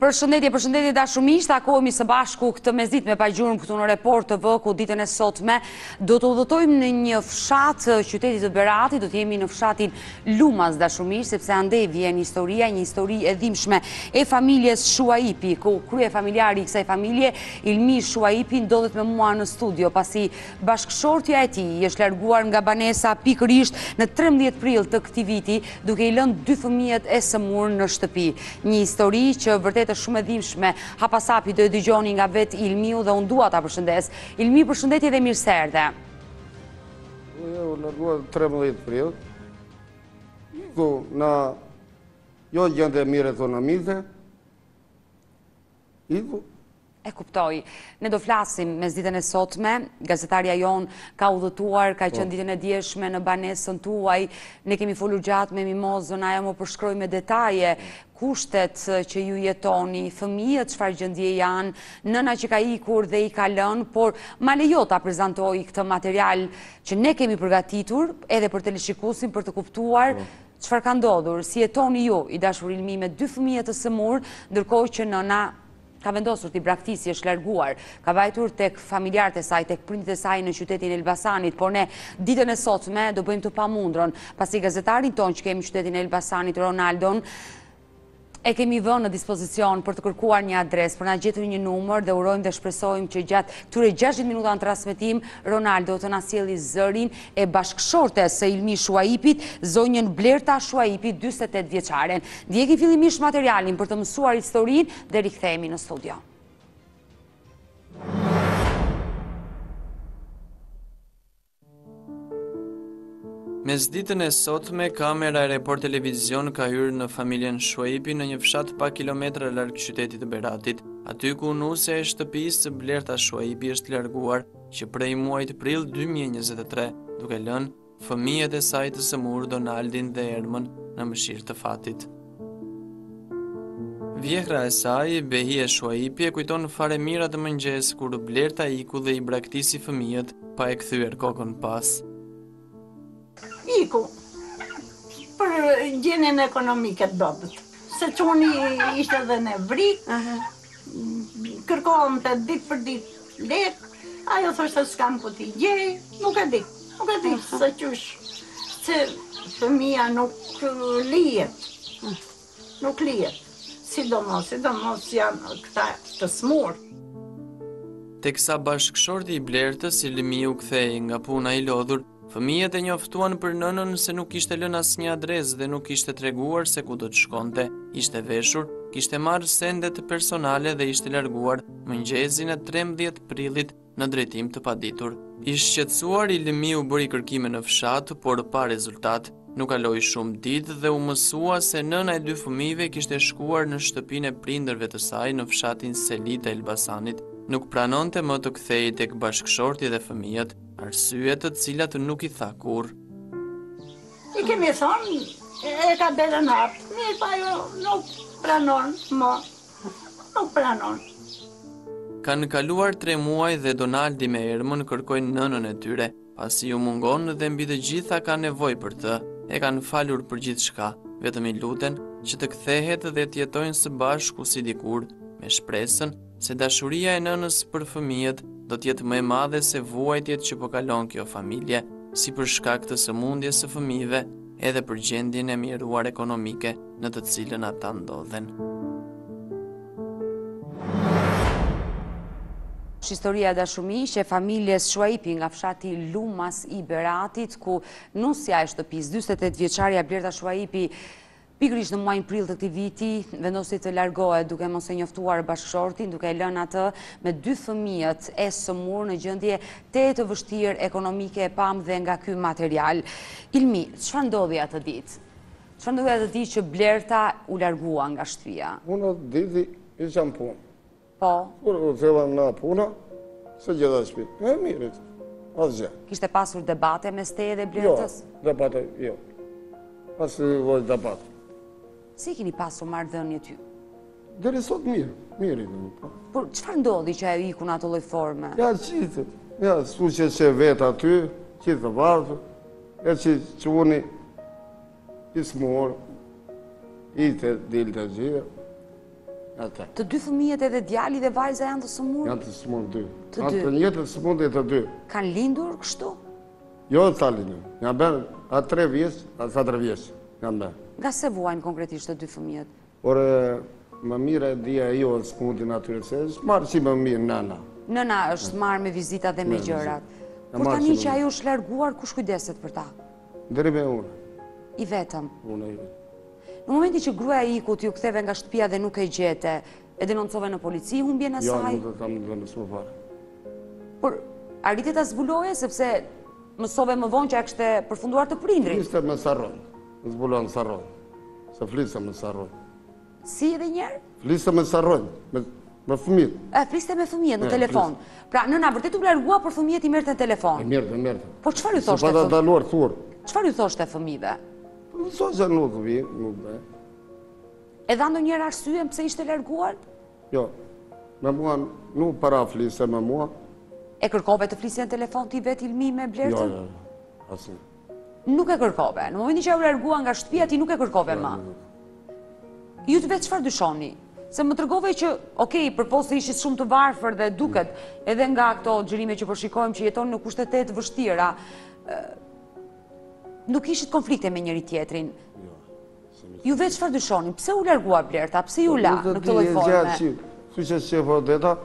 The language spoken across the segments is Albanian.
Përshëndetje dashumiq, takohemi së bashku këtë mesditë me paqgjurmë këtu në Report TV, ku ditën e sotme do të udhëtojmë në një fshat qytetit të Beratit, do të jemi në fshatin Lumas dashumiq, sepse andej vjen historia, një histori e dhimbshme e familjes Shuaipi, ku krye familjari i kësaj familje, Ilmi Shuaipi, ndodhet me mua në studio, pasi bashkëshortja e tij është larguar nga banesa pikërisht në 13 prill të këtij viti, duke i lënë 2 fëmijët e sëmurë në shtëpi. Një histori që vërtet është shumë e dhimbshme. Hapasapi do e dëgjoni nga vet Ilmiu dhe unë dua ta përshëndes. Ilmi, përshëndetje dhe mirëserdhe. U largua 13 prill. Iku na jo gjendje mirë ekonomike. Iku E kuptoj. Ne do flasim mes ditën e sotme, gazetarja jon ka udhëtuar, ka qenë ditën e djeshme në banesën tuaj, ne kemi folur gjatë me Mimozën, ajo më përshkroi me detaje kushtet që ju jetoni, fëmijët çfarë gjendje janë, nëna që ka ikur dhe i ka lënë, por ma lejo ta prezantoj këtë material që ne kemi përgatitur edhe për teleshikuesin për të kuptuar çfarë ka ndodhur, si jetoni ju i dashur Ilmi me 2 fëmijë të sëmurë, ndërkohë që nëna ka vendosur t'i braktisi, është larguar, ka vajtur tek familjarët e saj, tek prindit e saj në qytetin Elbasanit, por ne ditën e sotme do bëjmë të pamundron, pasi gazetarin ton që kemi në qytetin Elbasanit, Ronaldon, e kemi vënë në dispozicion për të kërkuar një adres, për na gjetur një numër dhe urojmë dhe shpresojmë që gjatë këtyre 60 minuta në transmetim, Ronaldo të na sjellë zërin e bashkëshortes së Ilmi Shuaipit, zonjën Blerta Shuaipi, 48 vjeçaren. Ndjekim fillimisht materialin për të mësuar historinë dhe rikthehemi në studio. Mes ditën e sotme, kamera e Report Televizion ka hyrë në familjen Shuaipi në një fshat pa kilometra larg qytetit të Beratit, aty ku nusja e shtëpisë Blerta Shuaipi është larguar që prej muajit prill 2023, duke lënë fëmijët e saj të sëmurë Donaldin dhe Ermën në mëshirë të fatit. Vjehra e saj, Behie Shuaipi, e kujton fare mira të mëngjes kur Blerta iku dhe i braktisi fëmijët pa e kthyer kokën pas. Iku, për gjenjen ekonomike të babët. Se quni ishte dhe në vrik, kërkohëm të ditë për ditë lek, ajo thoshte s'kam ku t'i gjej, nuk e di se qysh, se fëmija nuk lijet, sidomos janë këta të smurë. Teksa bashkëshorti i Blertës, Ilmi, u kthei nga puna i lodhur, fëmijët e njoftuan për nënën se nuk ishte lënë asnjë adresë dhe nuk ishte treguar se ku do të shkonte. Ishte veshur, kishte marrë sendet personale dhe ishte larguar mëngjesin e 13 prillit në drejtim të paditur. I shqetësuar, Ilmi u bëri kërkime në fshat, por pa rezultat. Nuk kaloi shumë ditë dhe u mësua se nëna e 2 fëmijëve kishte shkuar në shtëpinë e prindërve të saj në fshatin Seli të Elbasanit. Nuk pranonte më të kthehej tek bashkëshorti dhe fëmijët, arsye të cilat nuk i tha kurrë. I kemi thonë, e ka derën hapë, mirë pa jo nuk pranon më, nuk pranon. Kanë kaluar 3 muaj dhe Donaldi me Ermën kërkojnë nënën e tyre, pasi u mungon dhe mbi të gjitha ka nevojë për të, e kanë falur për gjithçka, vetëm i luten që të kthehet dhe të jetojnë së bashku si dikur, me shpresën se dashuria e nënës për fëmijët do të jetë më e madhe se vuajtjet që po kalon kjo familje, si për shkak të sëmundjes së fëmijëve, edhe për gjendjen e mjeruar ekonomike në të cilën ata ndodhen. Historia dashumiq e familjes Shuaipi nga fshati Lumas i Beratit, ku nusja e shtëpisë 48 vjeçaria Blerta Shuaipi pikërisht në muajin prill të këtij viti vendosi të largohet duke mos e njoftuar bashkëshortin, duke e lënë atë me 2 fëmijët e sëmurë në gjendje të vështirë ekonomike, e pam dhe nga ky material. Ilmi, çfarë ndodhi atë ditë? Çfarë ndodhi atë ditë që Blerta u largua nga shtëpia? unë ditë isha në punë. Po. Kur u theva në puna, se gjitha shtëpi. E mirë, asgjë. Kishte pasur debate mes teje dhe Blertës? Jo, debate jo. Pas voj debate. Si keni pasur marrëdhënie ty? Deri sot mirë i dhe. Por çfarë ndodhi që ajo iku në atë lloj forme? Ja, qitet. Ja, s'u që vetë aty, qitë të vartë, e që unë i smurë, i të dilë të gjithë. Ata. Të dy fëmijët edhe djali dhe vajza janë të sëmurë? Janë të smur dy. Të dy. Atë të njëjtë smundje të dy. Kanë lindur kështu? Jo të talinë. Janë bërë atë 3 vjeç, atë 4 vjeç. Janë bërë. Nga se vuajnë konkretisht të dy fëmijët? Por më mirë e dhja jo në smundin atyre, se është marë që më mirë nana. Nëna është marrë me vizita dhe me Me gjërat. vizita. Por marrë tani si që më ajo është larguar, kush kujdeset për ta? Deri me unë. I vetëm. Unë e vetë. Në momenti që gruaja ikut ju ktheve nga shtëpia dhe nuk e gjete, e denoncove në polici, humbjen e Jo, saj? nuk të kam dhe në smë fare. Por arriti ta zbuloje sepse mësove më vonë që a kishte përfunduar të prindrit. Fliste me sarron. Më zbulon sarron. Se fliste me sarron. Si edhe njerë? Fliste me sarron. Me fëmijët. Fliste me fëmijët në E, telefon. Pra nëna vërtet u largua, por fëmijët i merrte në E telefon. mërë. Po çfarë ju Se thoshte? pa ta daluar thurë. Çfarë ju thoshte fëmijëve? Në so që nuk të vi, nuk dhe. E dha ndonjëherë arsyen pse ishte larguar? Jo, me mua nuk para fliste me mua. E kërkove të flisje në telefon ti vetë Ilmi me Jo, Blertën? jo, asnjë. Nuk e kërkove. Në momentin që u largua nga shtëpia ti nuk e kërkove më. Ju të vetë çfarë dyshoni? Se më tregove që, okej, përpos se ishit shumë të varfër dhe duket, edhe nga këto xhirime që po shikojmë që jeton në kushtetet të vështira, nuk ishit konflikte me njëri tjetrin. Ju vetë çfarë dyshoni? Pse u largua Blerta? Pse ju la në këtë lloj forme? Su që shqefo deta,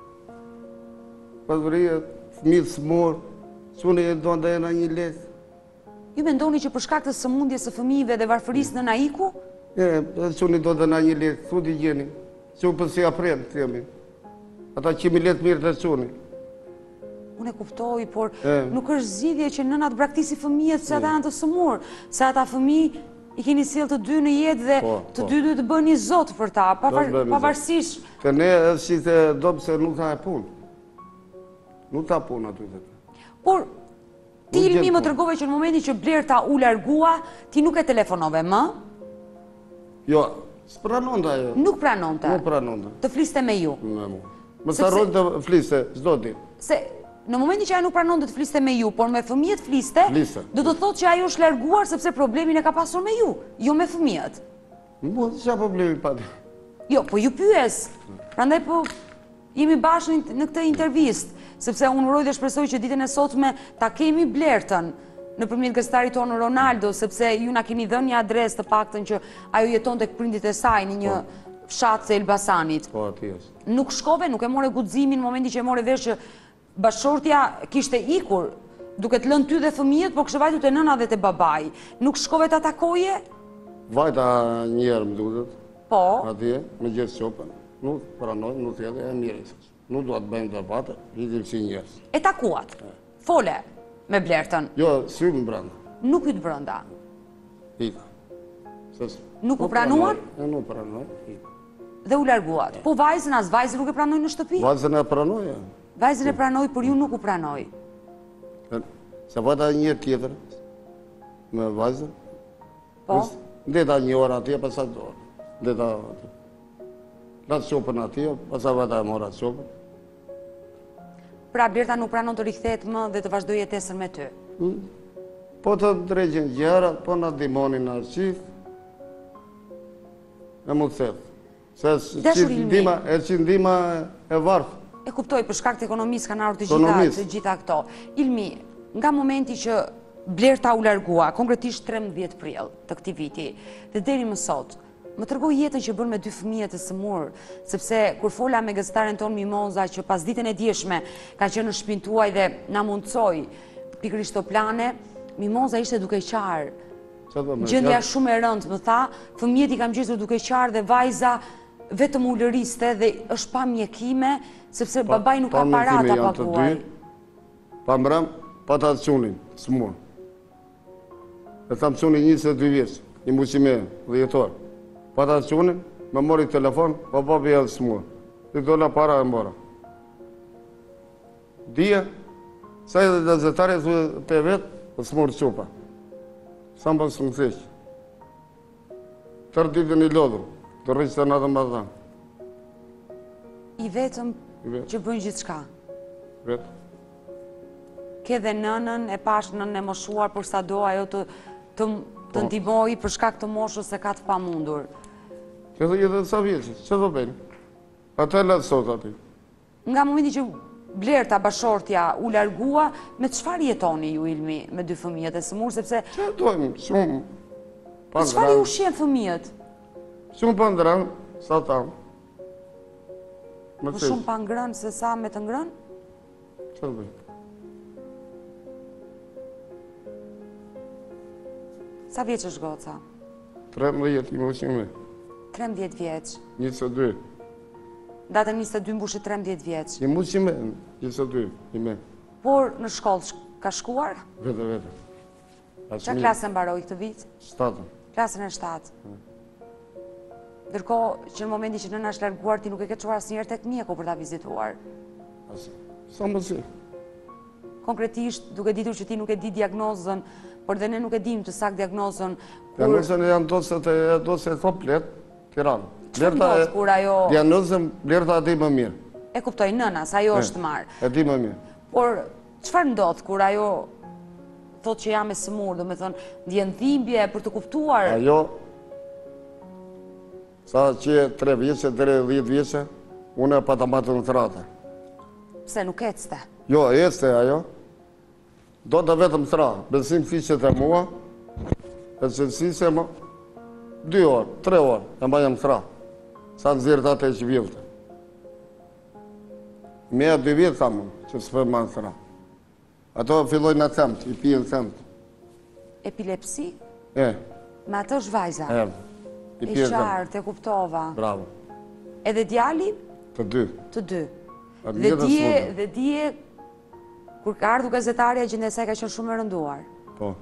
pasvërije, fëmijët smur, suni e do nda e në një lesë. Ju mendoni që për shkak të sëmundjes së fëmijëve dhe varfërisë nëna iku? Suni do nda në një lesë, su t'i gjeni. Që u përsi aprem, të jemi. Ata që mi letë mirë të suni. Unë e kuptoj, por nuk është zgjidhje që nëna të braktisi fëmijët se ata janë të sëmurë, se ata fëmijë i keni sjellë të dy në jetë dhe të dy duhet të bëni zot për ta, pavarësisht. Të ne është që të do pëse nuk ta e punë. Nuk ta punë aty të të. Por, ti Ilmi më tregove që në momentin që Blerta u largua, ti nuk e telefonove më? Jo, s'pranon të ajo. Nuk pranonte? Nuk pranon të. Të fliste me ju? Me mu. Më sarron të fliste, s'do ti. Se në momentin që ajo nuk pranon të fliste me ju, por me fëmijët fliste, do të thotë që ajo është larguar sepse problemin e ka pasur me ju, jo me fëmijët. Mu, qa problemi pati? Jo, po ju pyes. Prandaj po jemi bashkë në këtë intervistë, sepse unë uroj dhe shpresoj që ditën e sotme ta kemi Blertën nëpërmjet gazetarit tonë Ronaldo, sepse ju na keni dhënë një adresë të paktën që ajo jeton tek prindit e saj në një fshat të Elbasanit. Po, ati është. Nuk shkove, nuk e more guximin në momentin që e more vesh që bashortja kishte ikur, duke të lënë ty dhe fëmijët, po kishte vajtur te nëna dhe te babai. Nuk shkove ta takoje? Vajta njerë më duket. Po. Atje, me gjithë qopën. Nuk pranoj, nuk jetë e mirë. Nuk do të bëjmë të patë, hitim si njerës. E takuat? Fole me Blertën? Jo, symë branda. Nuk ju të brënda? Hita. Nuk u pranuar? Nuk pranoj, hita. Dhe u larguat. Po vajzën, as vajzën nuk e pranoj në shtëpi? Vajzën e pranoj, ja. Vajzën e pranoj, por ju nuk u pranoj. Se vajta një tjetër, me vajzën. Po? Ndeta një orë atje, pasat do orë. Ndeta atje. Latë qopën atje, pasat vajta e mora qopën. Pra Blerta nuk pranon të rikthehet më dhe të vazhdoj jetesën me ty? Po të drejgjën gjera, po në dimonin në arqith, e mu të thetë. Se qindima e varfë. E kuptoj, për shkak të ekonomisë kanë ardhur të gjitha këto. Ilmi, nga momenti që Blerta u largua, konkretisht 13 prill të këtij viti, dhe deri më sot, më tregoj jetën që bën me dy fëmijë të sëmurë, sepse kur fola me gazetaren ton Mimoza që pas ditën e dieshme ka qenë në shtëpinë tuaj dhe na mundsoi pikërisht to plane, Mimoza ishte duke qarë. Gjendja shumë e rëndë, më tha, fëmijët i kam gjetur duke qarë dhe vajza vetëm u lëriste dhe është pa mjekime, sepse babaj nuk ka para ta paguaj. Pa mram, pa ta të qunin, s'mur. E thamë qunin 22 vjeç, një muqime dhe jetor. Pa ta të qunin, me mori telefon, pa babi edhe s'mur. Dhe dola para e mora. Dije, sa edhe gazetare të vetë, s'mur qupa. Sa më bësë më theqë. Tërë ditën i lodhur, të rrëqë të natë më dhanë. I vetëm që bëjnë gjithë shka? Vetë. Ke dhe nënën, e pash nënën e moshuar, për sa do ajo të ndihmoj për shkak të moshës se ka të pamundur. Edhe jetë sa vjeqë, që do bëjnë? Ata e latë sot ati. Nga momenti që Blerta, bashortja, u largua, me çfarë jetoni ju, Ilmi, me dy fëmijët e sëmurë, sepse Që dojmë, shumë me çfarë ju ushqen fëmijët? Shumë pa ndranë, sa ta. Më shumë pa ngrënë se sa me të ngrënë? Që do bëjmë? Sa vjeç është goca? 13 i moshime, 13 vjeç. 22. Datën 22 mbushit 13 vjeç. I moshime, 22, i me. Por në shkollë ka shkuar? Vete. Qa klasën mbaroi këtë vit? 7. Klasën e 7. Ndërkohë që në momenti që nëna është larguar, ti nuk e ke çuar asnjëherë tek mjeku për ta vizituar. Sa më si. Konkretisht, duke ditur që ti nuk e di diagnozën, por dhe ne nuk e dim të saktë diagnozën. Diagnozën e janë dose e komplet, Tiranë. Çfarë ndodh kur ajo Diagnozën Blerta e di më mirë. e kuptoj nëna, sa ajo është marrë. E di më mirë. Por çfarë ndodh kur ajo thotë që jam e sëmurë, do me thonë, ndjen dhimbje për të kuptuar? Ajo, sa që 3 vjeqe, 10 vjeqe, unë e pa të matë në trate. Pse nuk ecte? Jo, ecte ajo, do të vetëm tra, besim fiqet e mua, e që nësise më, 2 orë, 3 orë, e ma jam tra, sa në zirë të atë e që vjelte. Meja 2 vjetë thamë, që së për ma në tra. Ato filloj në themt, i pijen themt. Epilepsi? Me atë është vajza? I E pijen themt. qartë, e kuptova. Bravo. Edhe djali? Të 2. Të 2. Atë vjetës smurë. Dhe dje, kur ka ardhur gazetarja, gjendja e saj ka qenë shumë e rënduar. Po.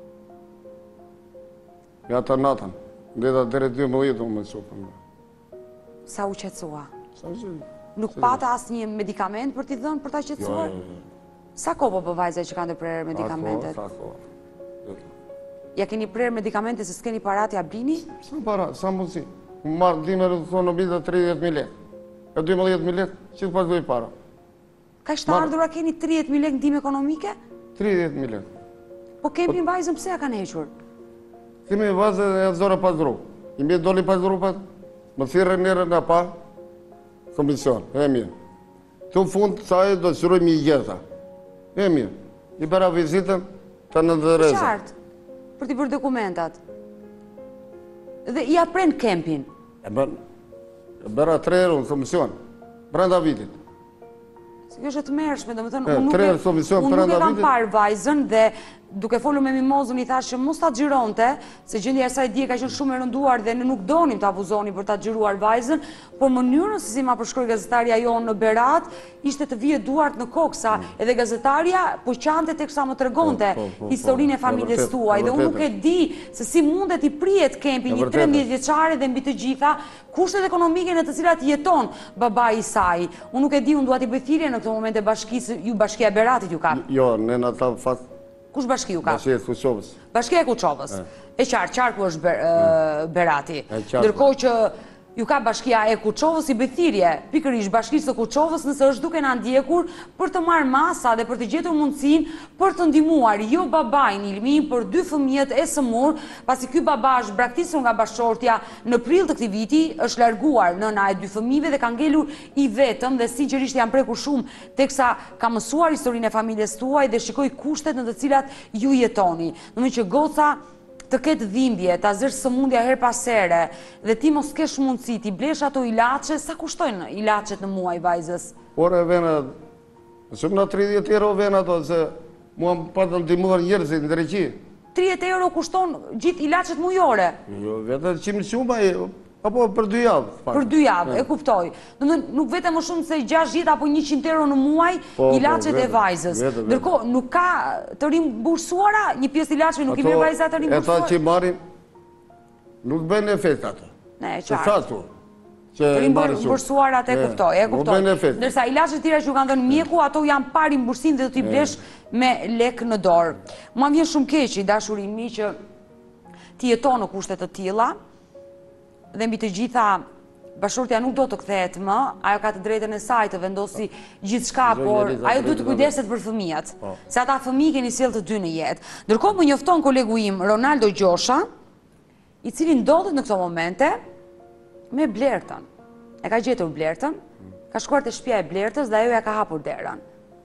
Ja të natën, ndeta dhere 12 unë me supën. Sa u qetësua? Sa që? Nuk pata asnjë medikament për t'i dhënë për ta qetësuar? Sa kohë po vajza që kanë të prerë medikamentet? Ako. Ja keni prerë medikamente se s'keni parat ja blini? Sa para, sa mundësi? Më marrë dime rëdhësonomita 30.000 lekë. E 12.000 lekë, që të pasdoj para? Ka ishtë ardhura keni 30.000 lekë ndihmë ekonomike? 30.000 lekë. Po kemi vajzën pse ja kanë hequr? Kemi vazë e zore pasdru. I mi doli pasdru pas, më thirë njerë nga pa, komision, e mirë. Të fund, saj do të shurojmë i gjeta. E mirë. I bëra vizitën të në dëreza. Qartë, për t'i bërë dokumentat. Dhe i apren kempin. E bëra 3 herë në komision, brenda vitit. Se kjo është të mërshme, do më thënë, E, unë tre herë komision nuk e brenda kam vitit. parë vajzën dhe duke folur me mimozën i thashë mos ta xhironte, se gjendja e saj dje ka qenë shumë e rënduar dhe ne nuk donim ta abuzonim për ta xhiruar vajzën, por mënyrën se si ma përshkroi gazetarja jonë në Berat ishte të vije duart në koksa, edhe gazetarja po qante teksa më tregonte historinë e familjes tuaj dhe unë nuk e di se si mundet i prihet kempi një 13 vjeçare dhe mbi të gjitha kushtet ekonomike në të cilat jeton babai i saj. Unë nuk e di, unë dua t'i bëj thirrje në këtë moment e bashkisë, ju Bashkia e Beratit ju ka. Jo, ne në ta fat. Kush bashki ju ka? Bashkia e Kuçovës. Bashkia e Kuçovës. E qarku është Berati. Qarku. Ndërkohë që ju ka Bashkia e Kuçovës i bëj thirrje pikërisht Bashkisë së Kuçovës nëse është duke na ndjekur për të marrë masa dhe për të gjetur mundësinë për të ndihmuar jo babain Ilmin, por 2 fëmijët e sëmur, pasi ky baba është braktisur nga bashortja në prill të këtij viti, është larguar nëna e 2 fëmijëve dhe ka ngelur i vetëm dhe sinqerisht jam prekur shumë teksa ka mësuar historinë e familjes tuaj dhe shikoj kushtet në të cilat ju jetoni. Domethënë që goca të ketë dhimbje, ta zërë sëmundja her pas here, dhe ti mos kesh mundësi, ti blesh ato ilaçe, sa kushtojnë ilaçet në muaj vajzës? Por e vena, shumë në 30 euro vena ato, se mua më patën ndihmuar njerëzit në Greqi. 30 euro kushton gjithë ilaçet mujore? Jo, vetëm qimë shumë, apo për 2 javë. Për 2 javë, e kuptoj. Nuk vete më shumë se 60 apo 100 euro në muaj ilaçet e vajzës. Ndërkohë, nuk ka të rimbursuara, një pjesë ilaçeve nuk i merr vajza të rimbursuara? Ata që marrin, nuk bëjnë efekt ato. Ne, Se qartë. thatu. Të rimbursuarat e kuptoj, e kuptoj. Nuk bëjnë efekt. Ndërsa ilaçet tjera që ju kanë dhënë mjeku, ato janë pa rimbursim dhe do t'i blesh me lek në dorë. Mua vjen shumë keq i dashurin mi që ti jeton në kushte të tilla dhe mbi të gjitha bashortja nuk do të kthehet më, ajo ka të drejtën e saj të vendosi gjithçka, por ajo duhet të kujdeset për fëmijët. Se ata fëmijë keni sjell të dy në jetë. Ndërkohë më njofton kolegu im Ronaldo Gjosha, i cili ndodhet në këto momente me Blertën. E ka gjetur Blertën, ka shkuar te shtëpia e Blertës dhe ajo ja ka hapur derën.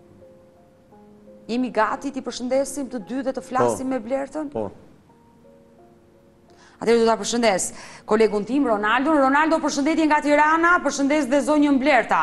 Jemi gati t'i përshëndesim të dy dhe të flasim me Blertën? Po. Atëherë do ta përshëndes kolegun tim Ronaldo. Ronaldo, përshëndetje nga Tirana, përshëndes dhe zonjën Blerta.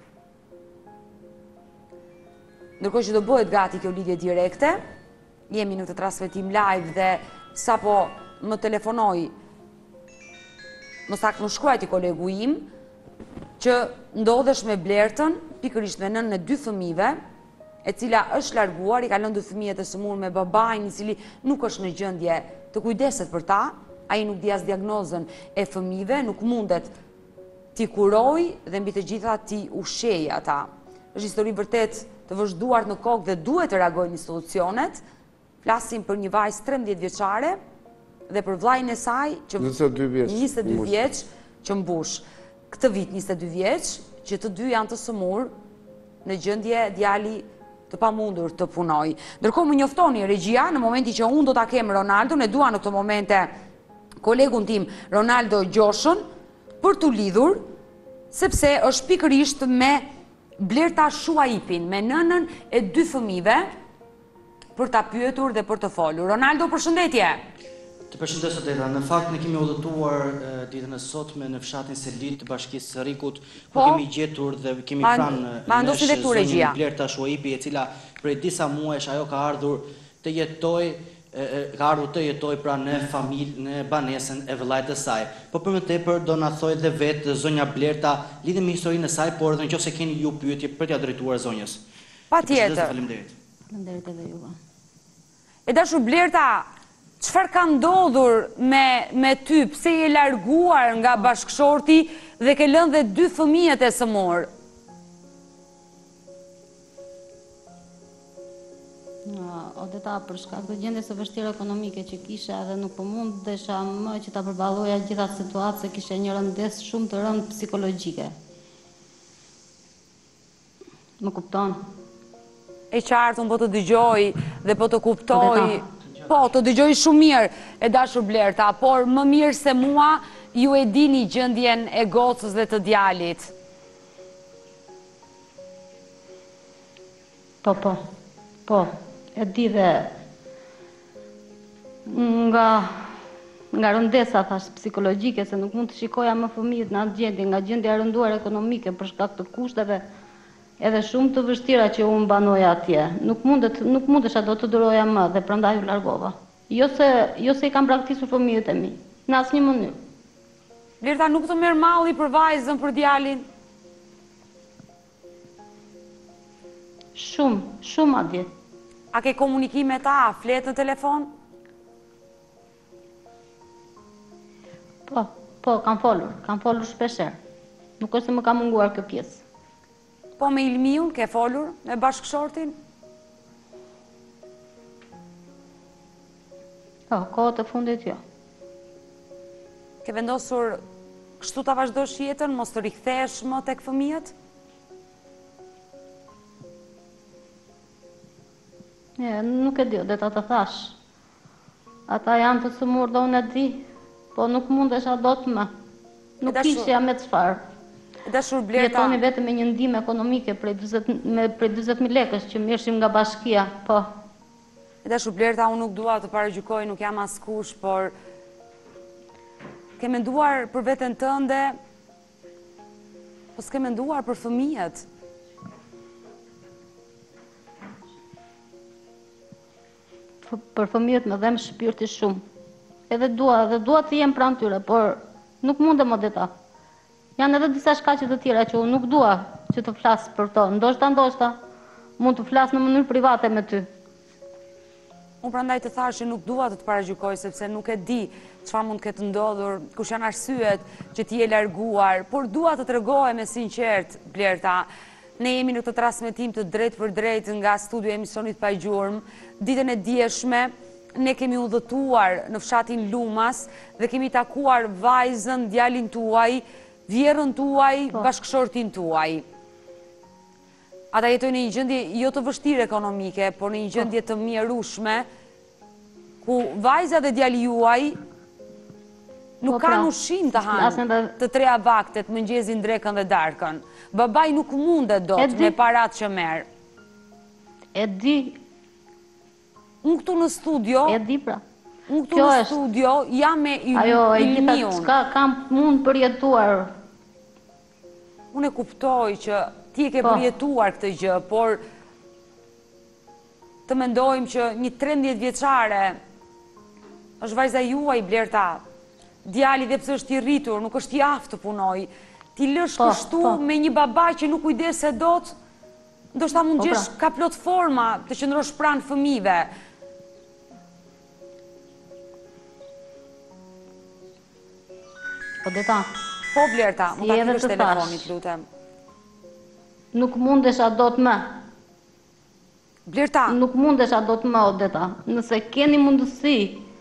Ndërkohë që do bëhet gati kjo lidhje direkte, jemi në këtë transmetim live dhe sapo më telefonoi, më saktë më shkruajti kolegu im, që ndodhesh me Blertën, pikërisht me nënën e dy fëmijëve, e cila është larguar, i ka lënë dy fëmijët e sëmurë me babain, i cili nuk është në gjendje të kujdeset për ta, ai nuk di as diagnozën e fëmijëve, nuk mundet t'i kuroj dhe mbi të gjitha t'i ushqejë ata. Është histori vërtet të vëzhduar në kokë dhe duhet të reagojnë institucionet. Flasim për një vajzë 13 vjeçare dhe për vllajën e saj që 22 vjeç që mbush këtë vit 22 vjeç, që të dy janë të sëmurë në gjendje djali të pamundur të punoj. Ndërkohë më njoftoni regjia në momenti që unë do ta kem Ronaldon, e dua në këtë momente kolegun tim Ronaldo Gjoshën për t'u lidhur, sepse është pikërisht me Blerta Shuaipin, me nënën e dy fëmijëve, për ta pyetur dhe për të folur. Ronaldo, përshëndetje. Të përshëndes Odeta. Në fakt ne kemi udhëtuar ditën e sotme në fshatin Selit të Bashkisë së Rikut, ku kemi gjetur dhe kemi pranë zonjën Blerta Shuaipi, e cila prej disa muajsh ajo ka ardhur të jetoj pra në familje, në banesën e vëllait të saj. Po për më tepër do na thojë dhe vetë zonja Blerta lidhur me historinë e saj, por edhe nëse keni ju pyetje për t'ia drejtuar zonjës. Patjetër. Faleminderit. Faleminderit edhe juve. E dashur Blerta, çfarë ka ndodhur me ty? Pse je larguar nga bashkëshorti dhe ke lënë dhe dy fëmijët e sëmurë? Odeta, për shkak të gjendjes së vështirë ekonomike që kisha dhe nuk po mundesha më që ta përballoja gjitha situatë, se kisha një rëndes shumë të rëndë psikologjike. Më kupton? E qartë, unë po të dëgjoj dhe po të kuptoj. Po, të dëgjoj shumë mirë, e dashur Blerta, por më mirë se mua ju e dini gjendjen e gocës dhe të djalit. Po, e di dhe nga rëndesa thash psikologjike, se nuk mund të shikoja më fëmijët në atë gjendje, nga gjendja e rënduar ekonomike për shkak të kushteve edhe shumë të vështira që unë banoja atje. Nuk mundesha do të duroja më dhe prandaj u largova. Jo se i kam braktisur fëmijët e mi, në asnjë mënyrë. Blerta, nuk të merr malli për vajzën, për djalin? Shumë atje. A ke komunikim me ta, flet në telefon? Po, kam folur shpesher. Nuk është se më ka munguar kjo pjesë. Po me Ilmiun ke folur me bashkëshortin? Po, kohët e fundit jo. Ke vendosur kështu ta vazhdosh jetën, mos të rikthesh më tek fëmijët? Nuk e di, dhe ta të thash. Ata janë të sëmurë dhe unë e di, po nuk mundesha do të më. Nuk ishja me çfarë. Jetoni vetëm me një ndihmë ekonomike prej 40.000 lekësh që mirëshim nga bashkia, po. E dashur Blerta, unë nuk dua të paragjykoj, nuk jam askush, por ke menduar për veten tënde, po s'ke menduar për fëmijët. Për fëmijët më dhem shpirti shumë. Edhe dua të jem pranë tyre, por nuk mundem Odeta. Janë edhe disa shkaqe të tjera që unë nuk dua që të flas për to. Ndoshta mund të flas në mënyrë private me ty. Unë prandaj të thash që nuk dua të të paragjykoj, sepse nuk e di çfarë mund të ketë ndodhur, kush janë arsyet që ti je larguar, por dua të tregohem me sinqert, Blerta. Ne jemi në këtë transmetim të drejtë për drejtë nga studio e emisionit Pa Gjurmë. Ditën e dieshme ne kemi udhëtuar në fshatin Lumas dhe kemi takuar vajzën, djalin tuaj, vjerrën tuaj, bashkëshortin tuaj. Ata jetojnë në një gjendje jo të vështirë ekonomike, por në një gjendje të mjerueshme, ku vajza dhe djali juaj Nuk kanë ushqim të hanë të 3 vaktet, mëngjezin, drekën dhe darkën. Babaj nuk mundet dot me parat që merë. E di. Unë këtu në studio... E di pra. Unë këtu në studio jam me Ilmiun. Ajo, e gjitha qka kam mund përjetuar. Unë e kuptoj që ti e ke përjetuar këtë gjë, por të mendojmë që një 13 vjeçare është vajza juaj, Blerta. Djali dhe pse është i rritur, nuk është i aftë të punoj. Ti lësh kështu me një baba që nuk kujdese dot, ndoshta mund gjesh ka plot forma të qëndrosh pranë fëmijëve. Odeta. Po, Blerta, më ta kërësh telefonit, lutem. Nuk mundesha dot më. Blerta. Nuk mundesha dot më, Odeta. Nëse keni mundësi.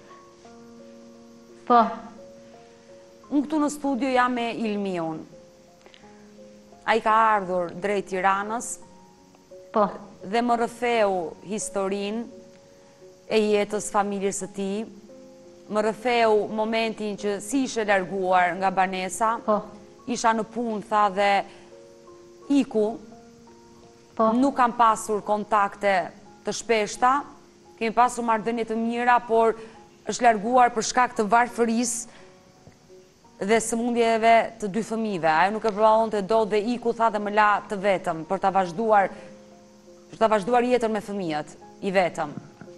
Po. Unë këtu në studio jam me Ilmiun. A i ka ardhur drejt Tiranës. Po. Dhe më rrëfeu historin e jetës familjes së tij. Më rrëfeu momentin që si ishe larguar nga banesa. Po. Isha në punë, tha, dhe iku. Po. Nuk kam pasur kontakte të shpeshta. Kemi pasur marrëdhënie të mira, por është larguar për shkak të varfërisë dhe sëmundjeve të 2 fëmijëve. Ajo nuk e përballonte dot dhe iku, tha, dhe më la të vetëm për ta vazhduar jetën me fëmijët i vetëm.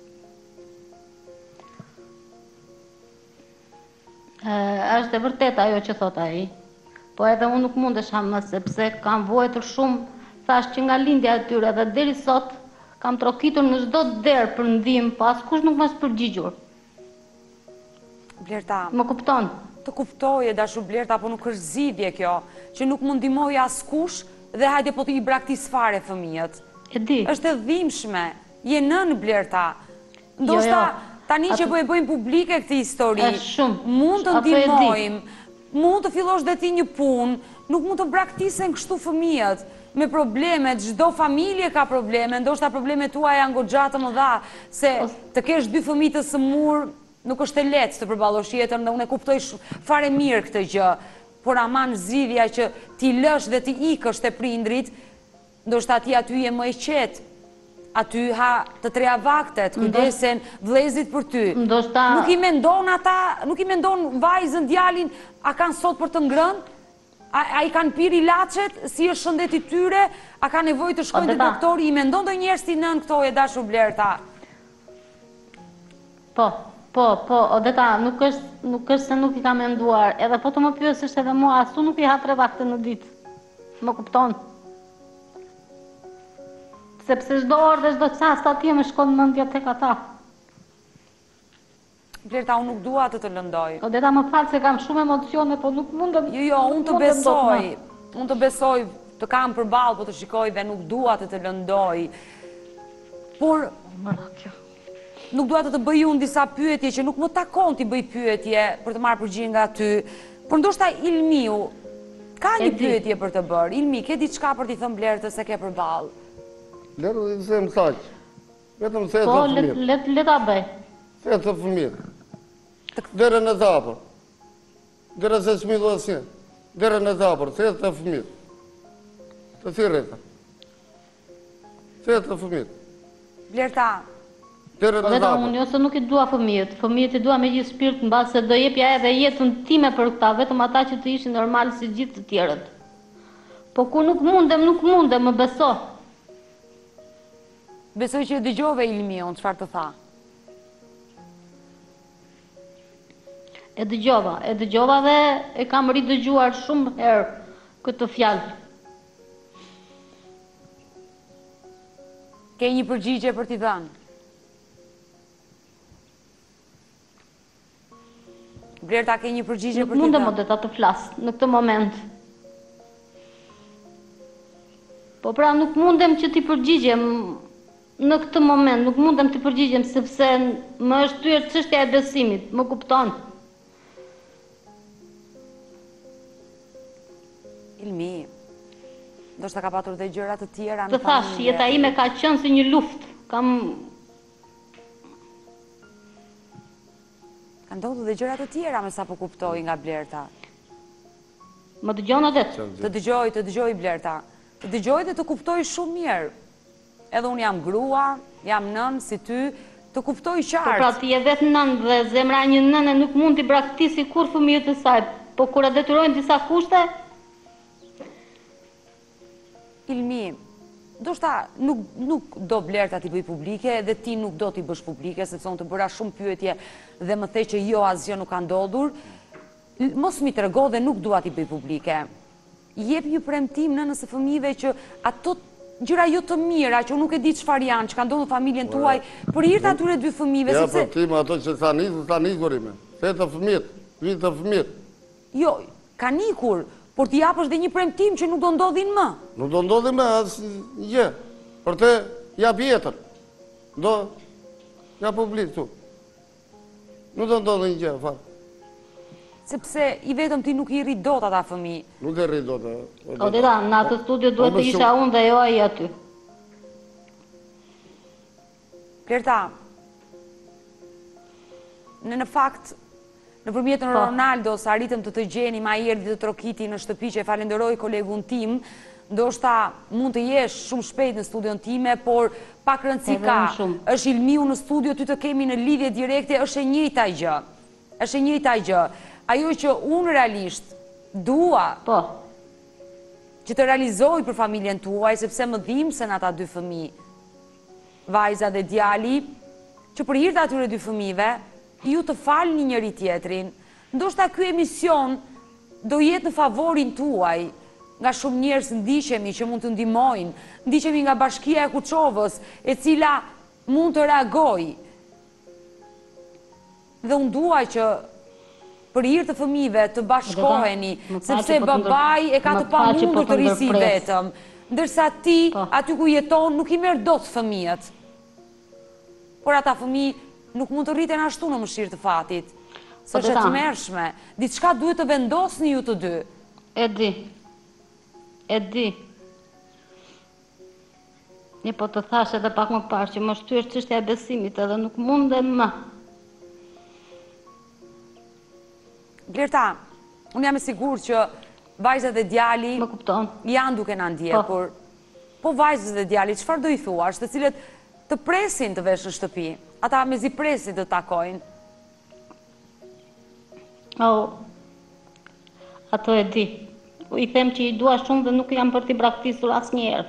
Është e vërtet ajo që thot ai. Po edhe unë nuk mundesha më, sepse kam vojtur shumë, thash që nga lindja e tyre dhe deri sot kam trokitur në çdo derë për ndihmë, po askush nuk më është përgjigjur. Blerta, më kupton? Të kuptoj, e dashur Blerta, po nuk është zgjidhje kjo, që nuk mund ndihmoj askush dhe hajde po të i braktis fare fëmijët. E di. Është e dhimbshme. Je nën, Blerta. Ndoshta tani që po e bëjmë publike këtë histori, mund të ndihmojmë, mund të fillosh dhe ti një punë, nuk mund të braktisen kështu fëmijët me probleme, çdo familje ka probleme, ndoshta problemet tuaja janë goxha të mëdha, se të kesh 2 fëmijë të sëmurë nuk është e lehtë të përballosh jetën, dhe unë e kuptoj fare mirë këtë gjë, por aman zgjidhja që ti lësh dhe ti ikësh te prindrit, ndoshta ti aty je më i qetë. Aty ha të 3 vaktet, kujdesen vëllezrit për ty. Nuk i mendon ata, nuk i mendon vajzën, djalin, a kanë sot për të ngrënë? A i kanë pirë ilaçet, si është shëndeti tyre, a ka nevojë të shkojnë te doktori, i mendon ndonjëherë si nën këto, e dashur Blerta? Po, Odeta, nuk është se nuk i ka menduar, edhe po të më pyesësh edhe mua, asu nuk i ha 3 vakte në ditë. Më kupton? Sepse çdo orë dhe çdo çast atje më shkon mendja tek ata. Blerta, unë nuk dua të lëndoj. Odeta, më fal se kam shumë emocione, po nuk mundem. Jo, unë të besoj. Unë të besoj, të kam përballë, po të shikoj dhe nuk dua të lëndoj. Por nuk dua të bëj unë disa pyetje që nuk më takon t'i bëj pyetje për të marrë përgjigje nga ty. Por ndoshta Ilmiu ka një pyetje për të bërë. Ilmi, ke diçka për t'i thënë Blertës se ke përballë? Letë dhe se më saqë, vetëm se e të fëmirë. Po, leta bëj. Se e të fëmirë. Dere në zapër. Dere se shmidu asje. Dere në zapër, se e të fëmirë. Të thirreta. Se e të fëmirë. Blerta. Dere në zapër. Unë jo se nuk i dua fëmijët. Fëmijët i dua me gjithë shpirt, në base se do jepja edhe jetën time për këta, vetëm ata që të ishin normal si gjithë të tjerët. Po kur nuk mundem, më beso. Besoj që dëgjove Ilmiun, çfarë të tha? E dëgjova dhe e kam ridëgjuar shumë herë këtë fjalë. Ke një përgjigje për t'i dhënë? Blerta, ke një përgjigje për t'i dhënë? Nuk mundem Odeta të flas në këtë moment. Po pra nuk mundem që t'i përgjigjem në këtë moment, nuk mundem t'i përgjigjem sepse më është thyer çështja e besimit, më kupton? Ilmi, ndoshta ka patur dhe gjëra të tjera Të në thash, jeta ime ka qenë si një luftë. Ka ndodhur dhe gjëra të tjera me sa po kuptoj nga Blerta. Më dëgjon atë? Të dëgjoj Blerta. Të dëgjoj dhe të kuptoj shumë mirë. Edhe unë jam grua, jam nën si ty, të kuptoj qartë. Po pra ti je vetë nën dhe zemra një nëne nuk mund t'i braktisi kur fëmijët e saj, po kur a detyrojnë disa kushte? Ilmi, ndoshta nuk do Blerta t'i bëj publike dhe ti nuk do t'i bësh publike, sepse unë të bëra shumë pyetje dhe më the që jo asgjë nuk ka ndodhur. Mos mi trego dhe nuk dua t'i bëj publike. Jep një premtim nënës së fëmijëve që ato gjëra jo të mira, që unë nuk e di çfarë janë, që ka ndodhur familjen tuaj, për hir të atyre dy fëmijëve, sepse ja, për tim ato që sa nikurime, se të fëmijët, vitë të fëmijët. Jo, ka nikur, por t'i japësh dhe një premtim që nuk do ndodhin më. Nuk do ndodhin më asgjë. Për të jap jetër. Ja publik tu. Nuk do ndodhin gjë fare. Sepse i vetëm ti nuk i rrit dot ata fëmijë. Nuk e rrit dot. O dita, në atë studio duhet të isha unë dhe jo ai aty. Blerta, në fakt, nëpërmjet Ronaldos arritëm të gjeni ma erdhi të trokiti në shtëpi, që e falenderoj kolegun tim, ndoshta mund të jesh shumë shpejt në studion time, por pak rëndësi ka, është Ilmiu në studio, ty të kemi në lidhje direkte, është e njëjta gjë. Është e njëjta gjë. Ajo që unë realisht dua që të realizoj për familjen tuaj, sepse më dhimbsen ata dy fëmijë, vajza dhe djali, që për hir të atyre dy fëmijëve, ju të falni njëri tjetrin. Ndoshta ky emision do jetë në favorin tuaj, nga shumë njerëz ndiqemi që mund të ndihmojnë, ndiqemi nga Bashkia e Kuçovës, e cila mund të reagojë. Dhe unë dua që për hir të fëmijëve të bashkoheni, sepse babai e ka të pamundur të rrisi vetëm, ndërsa ti, aty ku jeton, nuk i merr dot fëmijët. Por ata fëmijë nuk mund të rriten ashtu në mëshirë të fatit. S'është e tmerrshme. Diçka duhet të vendosni ju të dy. E di. Një po të thash edhe pak më parë që më shtyr çështja e besimit edhe nuk mundem më. Blerta, unë jam e sigurt që vajzat dhe djali janë duke na ndjekur. Po vajzat dhe djali, çfarë do i thuash, të cilët të presin të vesh në shtëpi? Ata mezi presin të takojnë. Ato e di. I them që i dua shumë dhe nuk jam për t'i braktisur asnjëherë.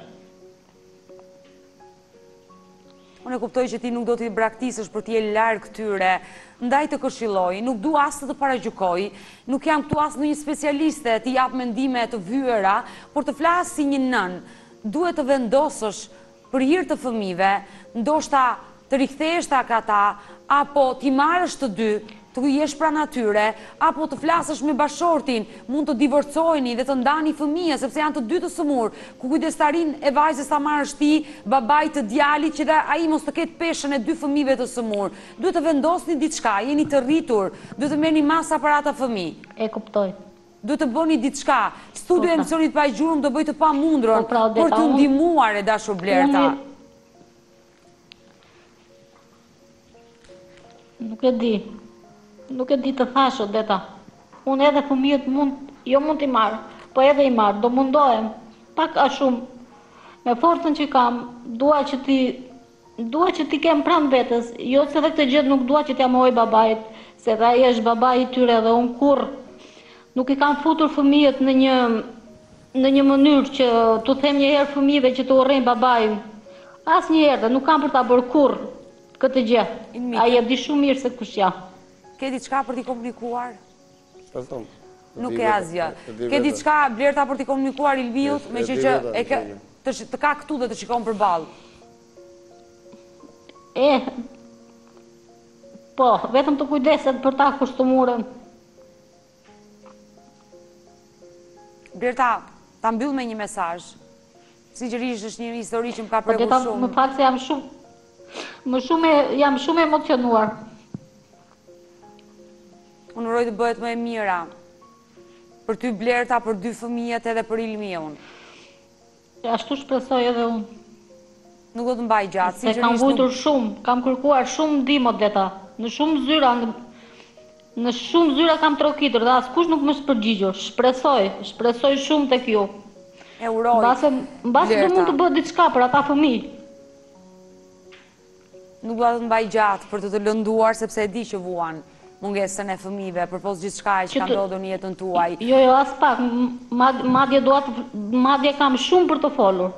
Unë e kuptoj që ti nuk do t'i braktisësh për t'i larg këtyre, ndaj të këshilloj, nuk du as të paragjykoj, nuk jam këtu as në një specialiste t'i jap mendime të vyera, por të flasë si një nën, duhet të vendosësh për hir të fëmijëve, ndoshta të rikthesh tek ata, apo t'i marrësh të dy, të jesh pranë atyre, apo të flasësh me bashortin, mund të divorcojni dhe të ndani fëmijë, sepse janë të dy të sëmur, ku kujdestarin e vajzës ta marrësh ti, babait të djalit, që dhe ai mos të ketë peshën e dy fëmijëve të sëmur. Duhet të vendosni diçka, jeni të rritur, duhet të merrni masa për ata fëmijë. E kuptoj. Duhet të bëni diçka. Studio e emisionit pa gjurmë do bëj të pamundrën për të ndihmuar e dashur Blerta. Nuk e di të thash, Odeta. Unë edhe fëmijët jo mund t'i marrë, po edhe i marrë, do mundohem. Pak a shumë, me forcën që kam, dua që ti kem pranë vetës, jo se dhe këtë gjithë nuk dua që t'ja mohoj babait, se dhe ai është babai i tyre dhe unë kurrë nuk i kam futur fëmijët në një mënyrë që t'u them një herë fëmijëve që të urrejnë babain. Asnjëherë dhe nuk kam për ta bërë kurrë këtë gjë. Ai e di shumë mirë se kush jam. Ke diçka për t'i komunikuar? Nuk e asgjë. Ke diçka Blerta për t'i komunikuar Ilmiut, me që të ka këtu dhe të shikon përballë? Po, vetëm të kujdeset për ta kushtëmurën. Blerta, ta mbyll me një mesazh. Sinqerisht është një histori që më ka prekur shumë. Më fal se jam shumë emocionuar. Unë uroj të bëhet më e mira. Për ty Blerta, për dy fëmijët edhe për Ilmiun. Ashtu shpresoj edhe unë. Nuk do të mbaj gjatë. Se kam vujtur shumë, kam kërkuar shumë ndihmë Odeta, në shumë zyra, Në shumë zyra kam trokitër dhe askush nuk më shpërgjigjur. Shpresoj shumë tek ju. E uroj. Mbase do mund të bëhet diçka për ata fëmijë. Nuk do të mbaj gjatë për të lënduar sepse e di që vuan mungesën e fëmijëve përpos gjithçka që ka ndodhur në jetën tuaj. Jo, as pak, madje kam shumë për të folur.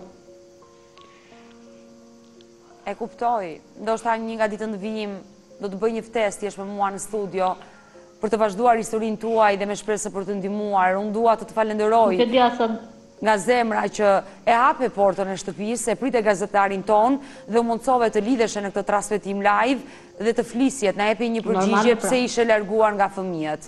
E kuptoj, ndoshta një nga ditën të vijim do të bëj një ftesë thjesht me mua në studio për të vazhduar historinë tuaj dhe me shpresë për të ndihmuar. Unë dua të falenderoj nga zemra që e hape portën e shtëpisë, e prite gazetarin ton dhe u mundsove të lidheshe në këtë transmetim live dhe të flisjet, na jepi një përgjigje pse ishe larguar nga fëmijët.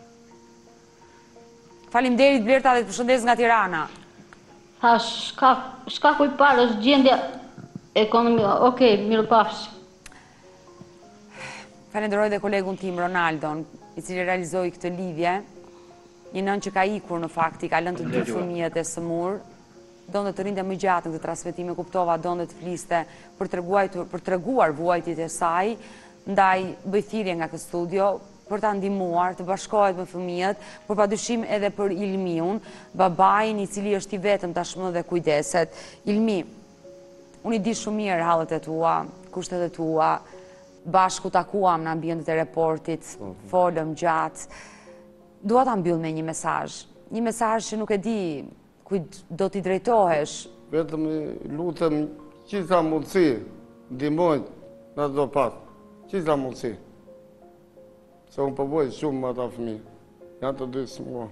Faleminderit Blerta dhe të përshëndes nga Tirana. Shkaku i parë është gjendja ekonomike. Okej, mirupafshi. Falenderoj dhe kolegun tim Ronaldon, i cili realizoi këtë lidhje. Një nën që ka ikur në fakti, ka lënë të dy fëmijët e sëmur, donte të rinte më gjatë në këtë transmetim, e kuptova, donte të fliste për treguar vuajtjet e saj, ndaj bëj thirrje nga këtë studio për ta ndihmuar të bashkohet me fëmijët, por padyshim edhe për Ilmiun, babain i cili është i vetëm tashmë dhe kujdeset. Ilmi, unë i di shumë mirë hallet e tua, kushtet e tua, bashku takuam në ambientet e reportit, folëm gjatë. Dua ta mbyll me një mesazh që nuk e di kujt do t'i drejtohesh. Vetëm lutem qisa mundësi, ndihmojnë në do pas, qisa mundësi. Se unë përboj shumë më ata fëmijë, janë të dy smua.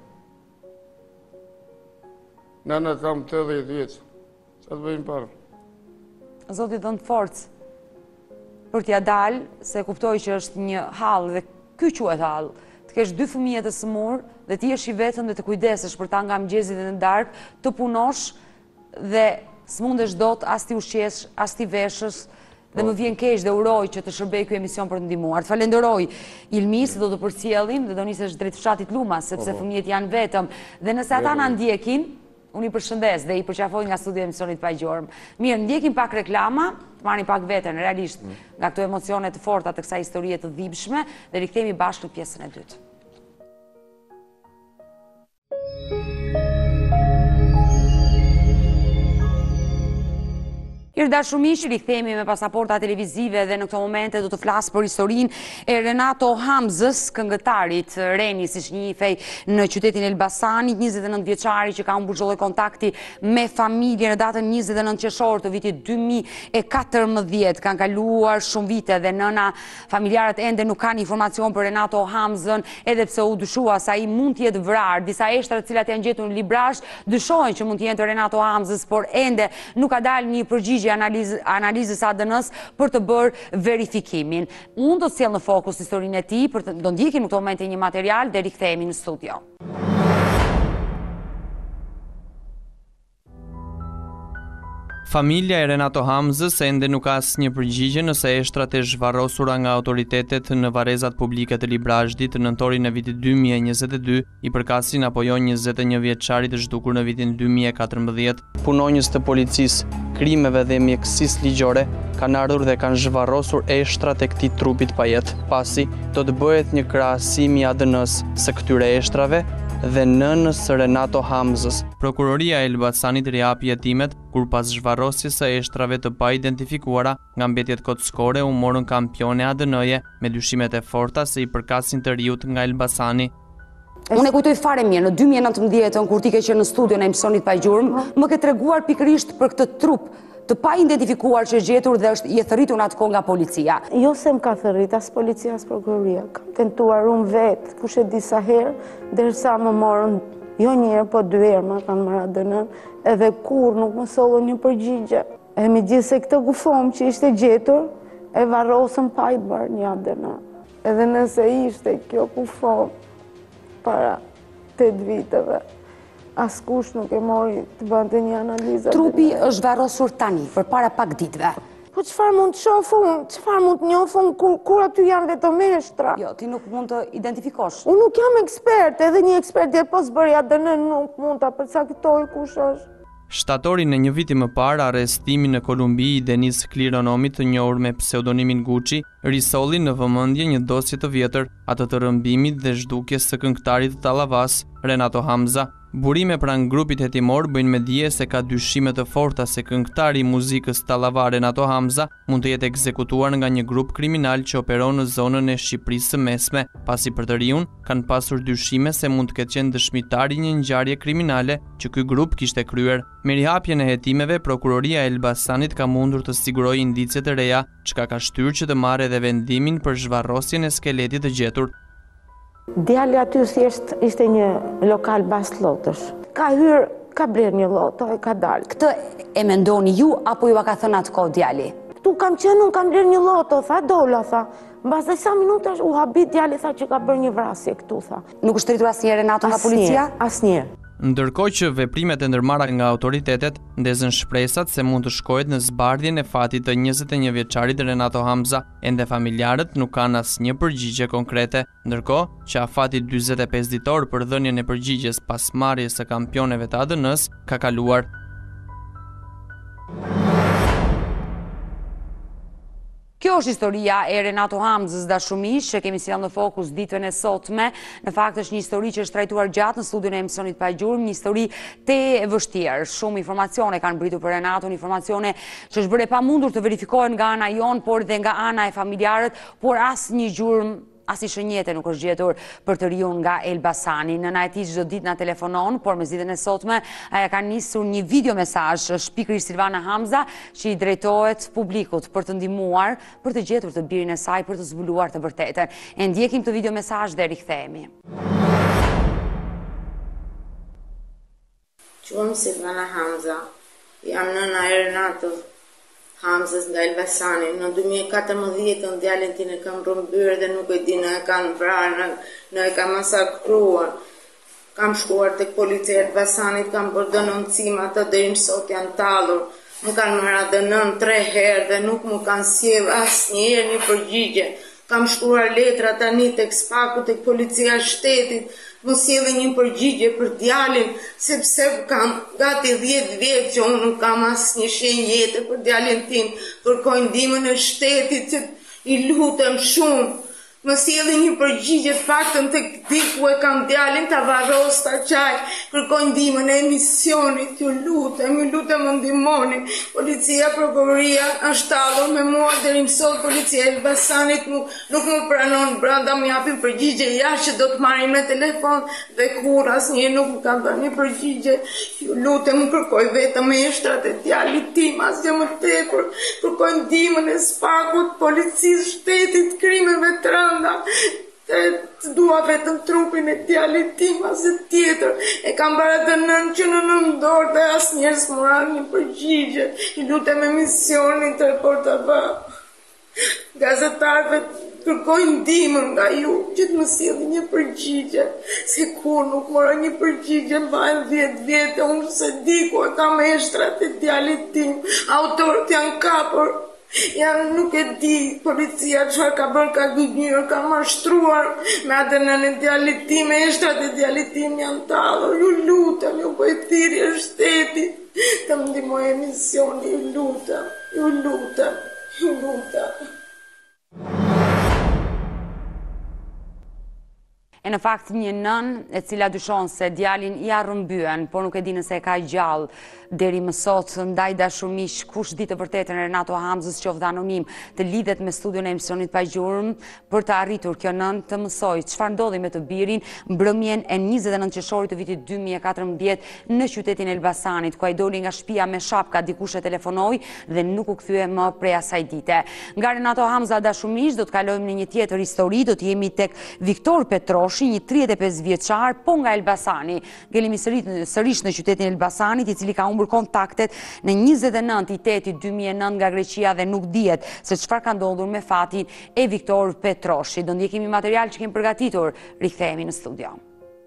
Nëna kam 80 vjeç, që të bëjmë parë? Zoti dhënë forcë për t'ja dalë, se kuptoj që është një hall dhe ky quhet hall. Të kesh dy fëmijë të smur dhe ti jesh i vetëm dhe të kujdesesh për ta nga mëngjesi dhe në darkë, të punosh dhe s'mundesh dot as ti ushqesh, as ti veshësh dhe më vjen keq dhe uroj që të shërbej ky emision për të ndihmuar. Të falenderoj Ilmi se do të përcjellim dhe do nisesh drejt fshatit Lumas sepse fëmijët janë vetëm dhe nëse ata na ndjekin, unë i përshëndes dhe i përqafoj nga studio e emisionit pa gjormë. Mirë, ndjekim pak reklama, të marrim pak veten realisht nga këto emocione të forta të kësaj historie të dhimbshme dhe rikthehemi bashkë në pjesën e dytë. Dashur miq, rikthehemi me pasaporta televizive dhe në këto momente do të flas për historinë e Renato Hamzës, këngëtarit Reni, siç njihej në qytetin Elbasanit, 29 vjeçari që ka humbur çdo lloj kontakti me familjen në datën 29 qershor të vitit 2014. Kanë kaluar shumë vite dhe nëna familjarët ende nuk kanë informacion për Renato Hamzën, edhe pse u dyshua se ai mund të jetë vrarë. Disa eshtra të cilat janë gjetur në librazh dyshojnë që mund të jetë Renato Hamzës, por ende nuk ka dalë një përgjigje analizës ADN-s për të bërë verifikimin. Unë do të sjell në fokus historinë e tij, do ndjekim në këto momente një material dhe rikthehemi në studio. Familja e Renato Hamzës ende nuk ka asnjë përgjigje nëse eshtrat e zhvarrosura nga autoritetet në varrezat publike të Librazhdit në nëntorin e vitit 2022 i përkasin apo jo 21 vjeçarit të zhdukur në vitin 2014. Punonjës të policisë, krimeve dhe mjekësisë ligjore kanë ardhur dhe kanë zhvarrosur eshtrat e këtij trupit pa jetë, pasi do të bëhet një krahasim i ADN-s së këtyre eshtrave dhe nënës Renato Hamzës. Prokuroria e Elbasanit rihapi hetimet kur pas zhvarrosjes së eshtrave të pa identifikuara nga mbetjet kocësore u morën kampione ADN-je me dyshimet e forta se i përkasin të riut nga Elbasani. Unë e kujtoj fare mirë, në 2019 kur ti ke qenë në studio në emisionit pa gjurmë, më ke treguar pikërisht për këtë trup të pa identifikuar që është gjetur dhe është i thërritur në atë kohë nga policia. Jo se më ka thërrit, as policia, as prokuroria. Kam tentuar unë vetë, kush e disa herë, derisa më morën, jo një herë, po 2 herë më kanë marrë ADN-n, edhe kur nuk më sollën një përgjigje. E me gjithë se këtë gufom që ishte gjetur, e varrosën pa i bërë një ADN. Edhe nëse ishte kjo gufom para 8 viteve, askush nuk e mori të bënte një analizë. Trupi është varrosur tani, për para pak ditëve. Po çfarë mund të shoh unë? Çfarë mund të njoh unë kur aty janë vetëm eshtra? Jo, ti nuk mund të identifikosh. Unë nuk jam ekspert, edhe një ekspert po s'bëri ADN nuk mund ta përcaktoj kush është. Shtatorin e një viti më parë, arrestimi në Kolumbi i Denis Klironomit, të njohur me pseudonimin Gucci, risolli në vëmendje një dosje të vjetër, atë të rëmbimit dhe zhdukjes së këngëtarit të Tallavas, Renato Hamza. Burime pranë grupit hetimor bëjnë me dije se ka dyshime të forta se këngëtari i muzikës Tallava Renato Hamza mund të jetë ekzekutuar nga një grup kriminal që operon në zonën e Shqipërisë së Mesme, pasi për të riun kanë pasur dyshime se mund të ketë qenë dëshmitar i një ngjarje kriminale që ky grup kishte kryer. Me rihapjen e hetimeve, prokuroria e Elbasanit ka mundur të sigurojë indicie të reja, çka ka shtyrë që të marrë edhe vendimin për zhvarrosjen e skeletit të gjetur. Djali aty thjesht ishte një lokal bas lotësh. Ka hyrë, ka bler një loto e ka dalë. Këtë e mendoni ju apo ju a ka thënë atë kohë djali? Tu kam qenë, unë kam bler një loto, tha, dola, tha. Mbas dhe sa minuta u habit djali, tha që ka bërë një vrasje këtu, tha. Nuk është rritur asnjëherë Renato nga policia? Asnjëherë. Ndërkohë që veprimet e ndërmarra nga autoritetet ndezën shpresat se mund të shkohet në zbardhjen e fatit të 21 vjeçarit Renato Hamza, ende familjarët nuk kanë asnjë përgjigje konkrete, ndërkohë që afati 45 ditor për dhënien e përgjigjes pas marrjes së kampioneve të ADN-s ka kaluar. Kjo është historia e Renato Hamzës dashumish që kemi sjellë në fokus ditën e sotme. Në fakt është një histori që është trajtuar gjatë në studion e emisionit Pa Gjurmë, një histori te vështirë. Shumë informacione kanë britur për Renaton, informacione që është bërë e pamundur të verifikohen nga ana jon, por dhe nga ana e familjarët, por asnjë gjurmë, asnjë shënjete nuk është gjetur për të riun nga Elbasani. Nëna e tij çdo ditë na telefonon, por me ditën e sotme ajo ka nisur një video mesazh, është pikërisht Silvana Hamza, që i drejtohet publikut për të ndihmuar për të gjetur të birin e saj, për të zbuluar të vërtetën. E ndjekim të video mesazh dhe rikthehemi. Quhem Silvana Hamza, jam nëna e Renato Hamzës nga Elbasani. Në 2014 djalin tim e kam rrëmbyer dhe nuk e di në e kanë vrarë, në e kam masakruar. Kam shkuar tek policia e Elbasanit, kam bërë denoncime, ato deri në sot janë tallur. Më kanë marrë ADN 3 herë dhe nuk më kanë sjellë asnjëherë një përgjigje. Kam shkruar letra tani tek SPAK-u, tek policia e shtetit, më sjellë një përgjigje për djalin, sepse kam gati 10 vjet që unë nuk kam asnjë shenjë për djalin tim. Kërkoj ndihmën e shtetit, që i lutem shumë. Më sjellë një përgjigje të paktën tek diku e kam djalin, ta varros ta qaj. Kërkoj ndihmën e emisionit, ju lutem më ndihmoni. Policia, prokuroria është tallur me mua deri më sot. Policia e Elbasanit nuk më pranon brenda, më japin përgjigje jashtë që do të marrin me telefon dhe kur asnjëherë nuk më kanë dhënë një përgjigje. Ju lutem, kërkoj vetëm eshtrat e djalit tim, asgjë më tepër. Kërkoj ndihmën e SPAK-ut, policisë, shtetit, krimeve të rënda. Dua vetëm trupin e djalit tim, asgjë tjetër. E kam bërë ADN që në dorë dhe asnjëherë s'mora një përgjigje. I lutem emisionin të Reportava, gazetarëve, kërkoj ndihmën nga ju që të më sjellni një përgjigje. Se kur nuk mora një përgjigje, mbajnë 10 vjet, unë se di ku e kam eshtrat e djalit tim. Autorët janë kapur. Nuk e di, policia çfarë ka bërë, ka gënjur, ka mashtruar me ADN-n e djalit tim, eshtrat e djalit tim janë tallur. Ju lutem, ju bëj thirrje shtetit të më ndihmojë emisioni, ju lutem. E në fakt një nën e cila dyshon se djalin i arrëmbyen, por nuk e di nëse e ka gjallë deri më sot, ndaj dashumish, kush di të vërtetën Renato Hamzës, qoftë anonim, të lidhet me studion e emisionit Pa Gjurmë për të arritur kjo nën të mësoj çfarë ndodhi me të birin mbrëmjen e 29 qershorit të vitit 2014 në qytetin e Elbasanit, ku ai doli nga shtëpia me shapka, dikush e telefonoi dhe nuk u kthye më prej asaj dite. Nga Renato Hamza dashumish do të kalojmë në një tjetër histori, do të jemi tek Viktor Petroshi, një 35 vjeçar, po nga Elbasani. Ngelimi sërish në qytetin e Elbasanit, i cili ka humbur kontaktet në 29/8/2009 nga Greqia dhe nuk dihet se çfarë ka ndodhur me fatin e Viktor Petroshi. Do ndjekimi material që kemi përgatitur, rikthehemi në studio.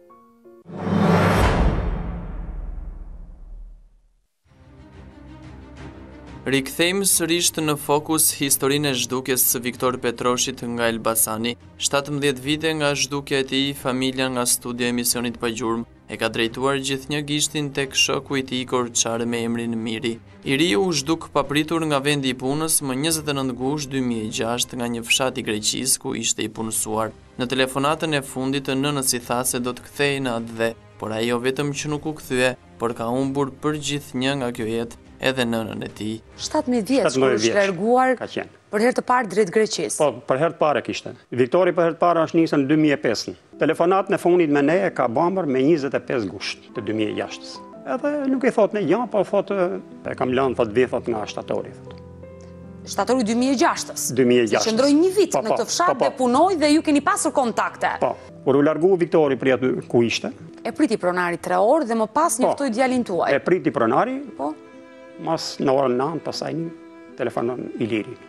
Rikthejmë sërish në fokus historinë e zhdukjes së Viktor Petroshit nga Elbasani. 17 vite nga zhdukja e tij, familja nga studia e emisionit Pa Gjurmë e ka drejtuar gjithnjë gishtin tek shoku i tij korçar me emrin Miri. I riu u zhduk papritur nga vendi i punës më 29 gusht 2006 nga një fshat i Greqisë ku ishte i punësuar. Në telefonatën e fundit nënës i tha se do të kthehej në atë dhe, por ajo vetëm që nuk u kthye, por ka humbur për gjithnjë nga kjo jetë, edhe nënën e tij. 17 vjeç kur është larguar për herë të parë drejt Greqisë. Po, për herë të parë kishte. Viktori për herë të parë është nisën në 2005. Telefonatën e fundit me ne e ka bambër me 25 gusht të 2006. Edhe nuk i thot në gjë, po thot e kam lënë thot vjet nga shtatori. Shtatori 2006. 2006. Qëndroi një vit në këtë fshat dhe punoi dhe ju keni pasur kontakte. Po. Kur u largu Viktori për aty ku ishte. E priti pronari 3 orë dhe më pas njoftoi djalin tuaj. E priti pronari. Po. Mas në orën 9 pasaj një telefonon Ilirin.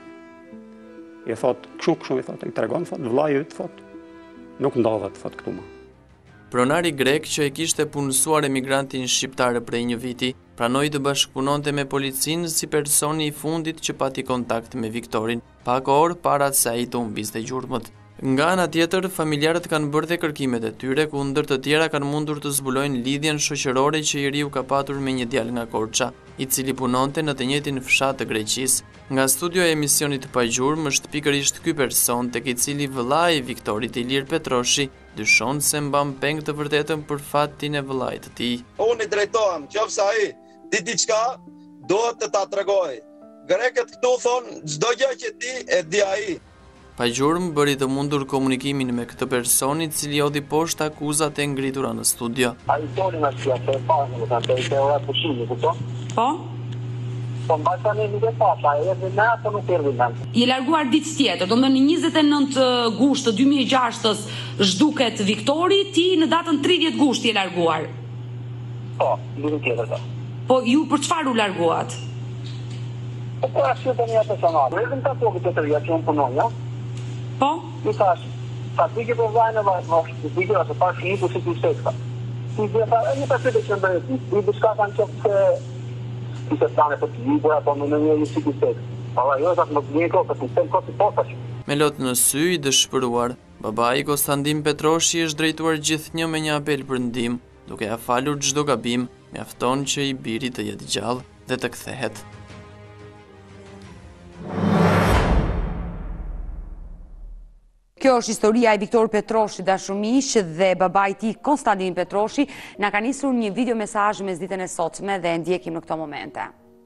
I thot, kështu i thot, i tregon, thot, vllai yt, thot, nuk ndodhet, thot, këtu më. Pronari grek që e kishte punësuar emigrantin shqiptar prej një viti, pranoi të bashkëpunonte me policinë si personi i fundit që pati kontakt me Viktorin, pak orë para se ai të humbiste gjurmët. Nga ana tjetër, familjarët kanë bërë dhe kërkimet e tyre, ku ndër të tjera kanë mundur të zbulojnë lidhjen shoqërore që i riu ka patur me një djalë nga Korça, i cili punonte në të njëjtin fshat të Greqisë. Nga studio e emisionit Pajgjurmë është pikërisht ky person tek i cili vëllai i Viktorit Ilir Petroshi dyshon se mban peng të vërtetën për fatin e vëllait të tij. Unë i drejtohem, qofse ai di diçka, duhet të ta tregoj. Grekët këtu thonë çdo gjë që ti e di ai. Pajgjurmë bëri të mundur komunikimin me këtë person i cili hodhi poshtë akuzat e ngritura në studio. Ai doli nga shtëpia e parë, më kanë thënë ora pushimi, kupton? Po? Po mbajtani nuk e pata, edhe na ato nuk erdhi ndan. I larguar ditë tjetër, domethënë në 29 gusht të 2006 zhduket Viktori, ti në datën 30 gusht i larguar. Po, ditën tjetër. Po ju për çfarë u larguat? Po ashtu tani ato personale. Vetëm ta tokë të tërë që unë punoj, ja? Po? Ti thash, sa ti ke provojnë ti ke ato pa fini po si ti seksa. Ti do ta një pasë të çembër, ti diçka kanë çoftë ti të tani po ti po ato në një si ti seksa. Po ajo është më vjen kohë ti të kopi posash. Me lot në sy i dëshpëruar, babai Konstantin Petroshi është drejtuar gjithnjë me një apel për ndihmë, duke ia falur çdo gabim, mjafton që i biri të jetë gjallë dhe të kthehet. Kjo është historia e Viktor Petroshi, dashumish, dhe babai i tij Konstantin Petroshi. Na ka nisur një video mesazh mes ditën e sotme dhe e ndjekim në këto momente.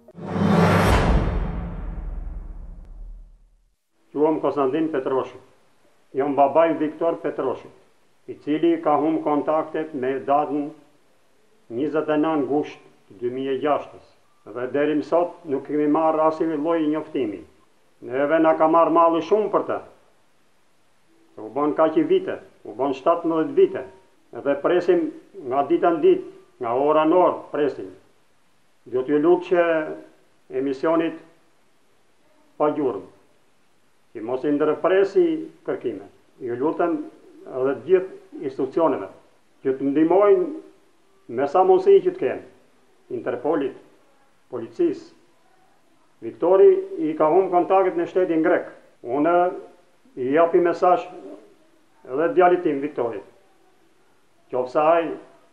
Quam Konstantin Petroshi. Jam babai Viktor Petroshi, i cili ka humbur kontaktet me datën 29 gusht 2006. Dhe deri më sot nuk kemi marrë asnjë lloj njoftimi. Neve na ka marrë malli shumë për të. U bën kaq i vite, u bën 17 vite, edhe presim nga dita në ditë, nga ora në orë, presim. Do t'ju lutë që emisionit Pajgjurmë, që mos i ndërpresi kërkime. Ju lutem edhe gjithë institucioneve, që të ndihmojnë me sa mundësi që të kenë, Interpolit, policisë. Viktori i ka humbur kontaktet në shtetin grek. Unë i japi mesazh edhe djalit tim Viktorit. Qofse ai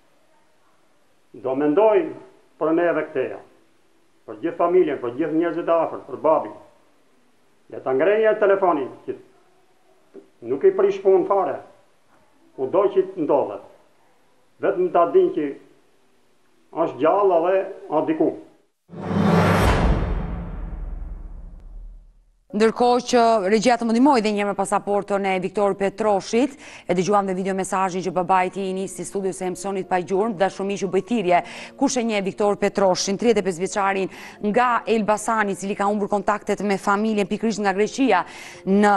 do mendoj për neve këteja, për gjithë familjen, për gjithë njerëzit afër, për babin. Le ta ngrenë telefonin, që nuk i prish punë fare, kudo që ndodhet. Vetëm ta dinë që është gjallë dhe a diku. Ndërkohë që regjia të më ndihmoi dhe një me pasaportën e Viktor Petroshit, e dëgjuam dhe video mesazhin që babai i tij nisi studios së emisionit Pajgjurmë, dashumish u bë thirrje kush e njeh Viktor Petroshin, 35 vjeçarin nga Elbasani, i cili ka humbur kontaktet me familjen pikërisht nga Greqia në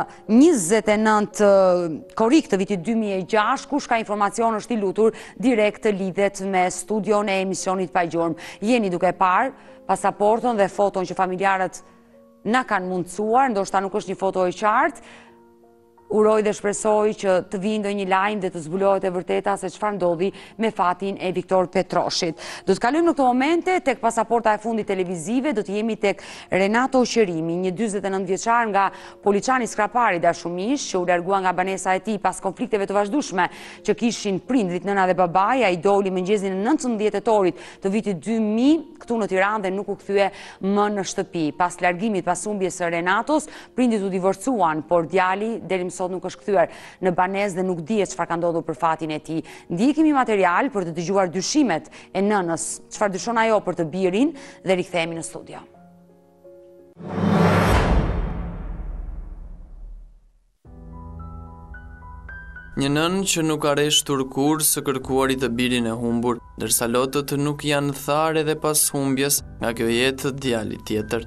29 korrik të vitit 2006, kush ka informacion është i lutur direkt të lidhet me studion e emisionit Pajgjurmë. Jeni duke parë pasaportën dhe foton që familjarët na kanë mundësuar, ndoshta nuk është një foto e qartë. uroj dhe shpresoj që të vijë ndonjë lajm dhe të zbulohet e vërteta se çfarë ndodhi me fatin e Viktor Petroshit. Do të kalojmë në këto momente tek pasaporta e fundit televizive, do të jemi tek Renato Qerimi, një 49 vjeçar nga Poliçani Skrapari dashumish, që u largua nga banesa e tij pas konflikteve të vazhdueshme që kishin prindrit, nëna dhe babai. Ai doli mëngjesin e 19 tetorit të vitit 2000 këtu në Tiranë dhe nuk u kthye më në shtëpi. Pas largimit, pas humbjes së Renatos, prindit u divorcuan, por djali deri më sot nuk është kthyer në banesë dhe nuk dihet çfarë ka ndodhur për fatin e tij. Ndjekemi material për të dëgjuar dyshimet e nënës, çfarë dyshon ajo për të birin, dhe rikthehemi në studio. Një nënë që nuk ka rreshtur kurrë së kërkuarit të birin e humbur, ndërsa lotët nuk janë tharë edhe pas humbjes nga kjo jetë të djalit tjetër.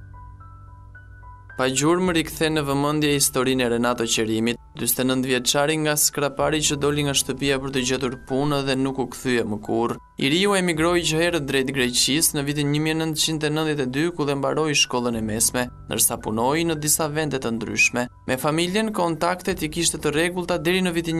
Pa gjurmë rikthen në vëmendje historinë e Renato Qerimit, 49 vjeçari nga Skrapari që doli nga shtëpia për të gjetur punë dhe nuk u kthye më kurrë. I riu emigroi që herët drejt Greqisë në vitin 1992 ku dhe mbaroi shkollën e mesme, ndërsa punoi në disa vende të ndryshme. Me familjen kontaktet I kishte të rregullta deri në vitin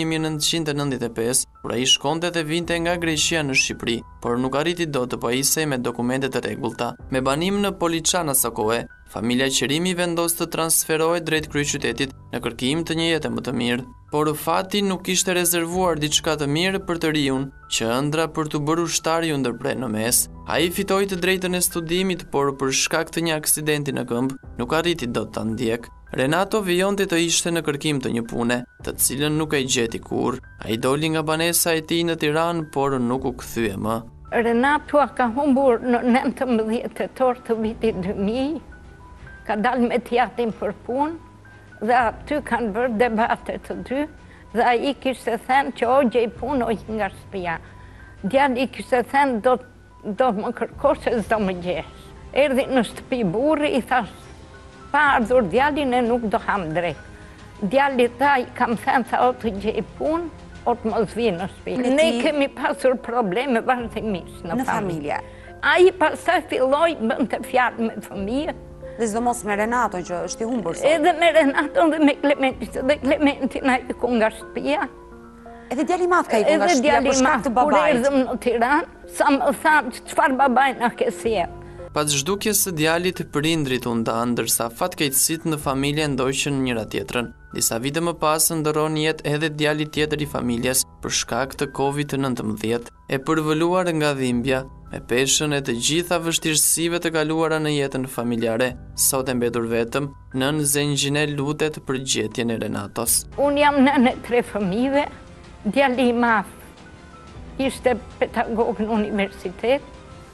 1995, kur ai shkonte dhe vinte nga Greqia në Shqipëri, por nuk arriti dot të pajisej me dokumente të rregullta. Me banim në Poliçana së kohe, familja Qerimi vendos të transferohet drejt kryeqytetit në kërkim të një jete më të mirë, por fati nuk kishte rezervuar diçka të mirë për të riun, që ëndra për të bërë ushtar ju ndërprer në mes. Ai fitoi të drejtën e studimit, por për shkak të një aksidenti në këmbë, nuk arriti dot ta ndjek. Renato vijonte të ishte në kërkim të një pune, të cilën nuk e gjeti kurrë. Ai doli nga banesa e tij në Tiranë, por nuk u kthye më. Renato ka humbur në 19 tetor të vitit 2000. Ka dalë me tjatin për punë dhe aty kanë bërë debate të dy dhe ai kishte thënë që o gjej punë oj nga shtëpia. Djali kishte thënë do më kërkosh se s'do më gjesh. Erdhi në shtëpi burri I thash pa ardhur djalin e nuk do ham drejt. Djali tha I kam thënë sa o të gjej punë o të mos vi në shtëpi. Ne kemi pasur probleme vazhdimisht në familje. Ai pastaj filloi bënte fjalë me fëmijët. Dhe sidomos me Renato që është I humbur sot. Edhe me Renato dhe me Klementin, dhe Klementin ai iku nga shtëpia. Edhe djali I madh ka iku nga shtëpia për shkak të babait. Kur erdhëm në Tiranë, sa më thanë çfarë babai na ke sjell. Pas zhdukjes së djalit, prindrit u ndanë, ndërsa fatkeqësitë në familje ndoqën njëra tjetrën. Disa vite më pas ndron jetë edhe djali tjetër I familjes për shkak të Covid-19, e përvëluar nga dhimbja, me peshën e të gjitha vështirësive të kaluara në jetën familjare. Sot e mbetur vetëm, nën Zengjine lutet për gjetjen e Renatos. Unë jam nënë 3 fëmijëve, djali I madh ishte pedagog në universitet.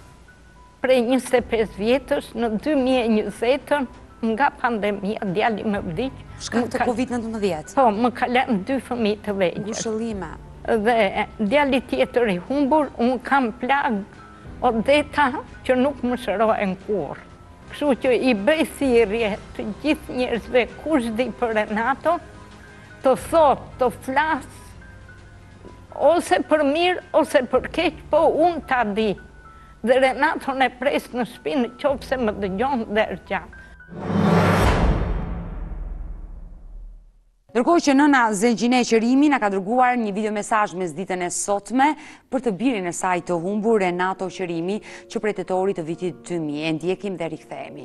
Prej 25 vjetësh në 2020 nga pandemia djali më vdiq. Shkak të Covid-19. Po, më ka lënë 2 fëmijë të vegjël. Ngushëllime. Dhe djali tjetër I humbur, unë kam plagë odeta që nuk më shërohen kurrë. Kështu që I bëj thirrje të gjithë njerëzve kush di për Renato, të thotë, të flasë, ose për mirë, ose për keq, po unë ta di. Dhe Renato ne pres në shtëpi në qoftë se më dëgjon dhe gjatë. Ndërkohë që nëna Zengjine Qerimi na ka dërguar një video mesazh mes ditën e sotme për të birin e saj të humbur, Renato Qerimi, që prej tetorit të vitit 2000. E ndjekim dhe rikthehemi.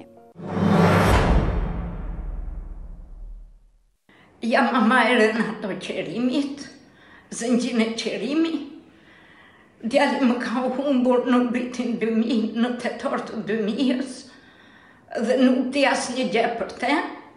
Jam mama e Renato Qerimit, Zengjine Qerimi. Djali më ka humbur në vitin 2000, në tetor të 2000-s, dhe nuk di asnjë gjë për te.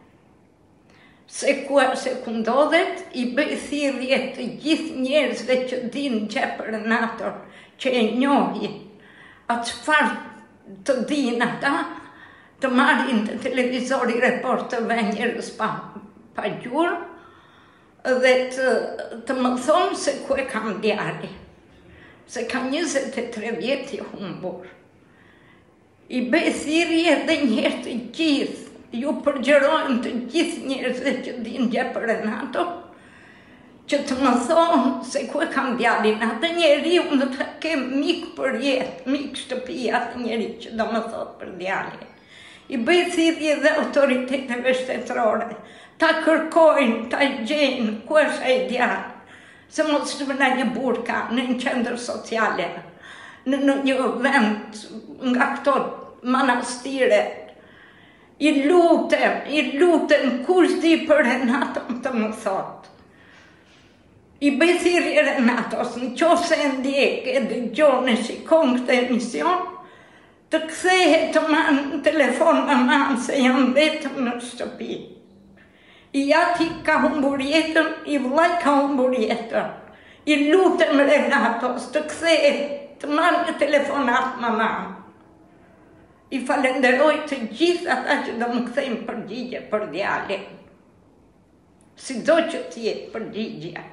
Se ku ndodhet, I bëj thirrje të gjithë njerëzve që dinë gjë për Renato, që e njohin, atë çfarë të dinë ata, të marrin të televizori reportëve njerëz pa gjurmë, dhe të më thonë se ku e kam djali. Se ka 23 vjet I humbur. I bëj thirrje dhe njerëz të gjithë, ju përgjërojmë të gjithë njerëzve që dinë gjë për Renato, që të më thonë se ku e kam djalin. Atë njeri unë të kem mik për jetë, mik shtëpi, atë njeri që do më thotë për djalin. I bëj thirrje dhe autoriteteve shtetërore, ta kërkojnë, ta gjenë, ku është ai djalë, se mos të në një burka, në një qendër sociale, në një vend nga këto manastire. I lutem, kush di për Renatën të më thotë. I bëj thirrje Renatos, në qoftë se ndjek e dëgjon e shikon këtë emision, të kthehet të marrë në telefon me mamë se jam vetëm në shtëpi. I ati ka humbur jetën, i vllai ka humbur jetën. I lutem Renatos të kthehet të marrë në telefonat me mamë. I falenderoj të gjithë ata që do më kthejmë përgjigje për djalin. Sido që t'jetë përgjigje.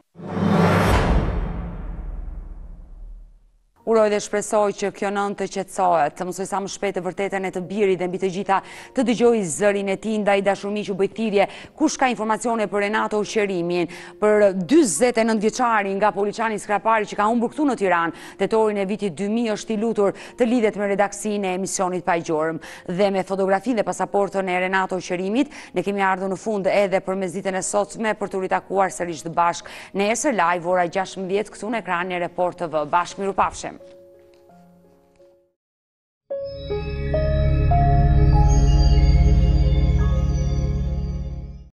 Uroj dhe shpresoj që kjo nën të qetësohet, të mësoj sa më shpejt të vërtetën e të birit dhe mbi të gjitha të dëgjoj zërin e tij ndaj dashurmiq u bëj thirrje kush ka informacione për Renato Qerimin, për 49 vjeçari nga Poliçani Skrapari që ka humbur këtu në Tiranë tetorin e vitit 2000 është i lutur të lidhet me redaksinë e emisionit Pa Gjurmë. Dhe me fotografinë dhe pasaportën e Renato Qerimit ne kemi ardhur në fund edhe përmes ditën e sotme për të ritakuar sërish të bashkë nesër live ora 16 këtu në ekranin e Report TV. Bashkë mirupafshim.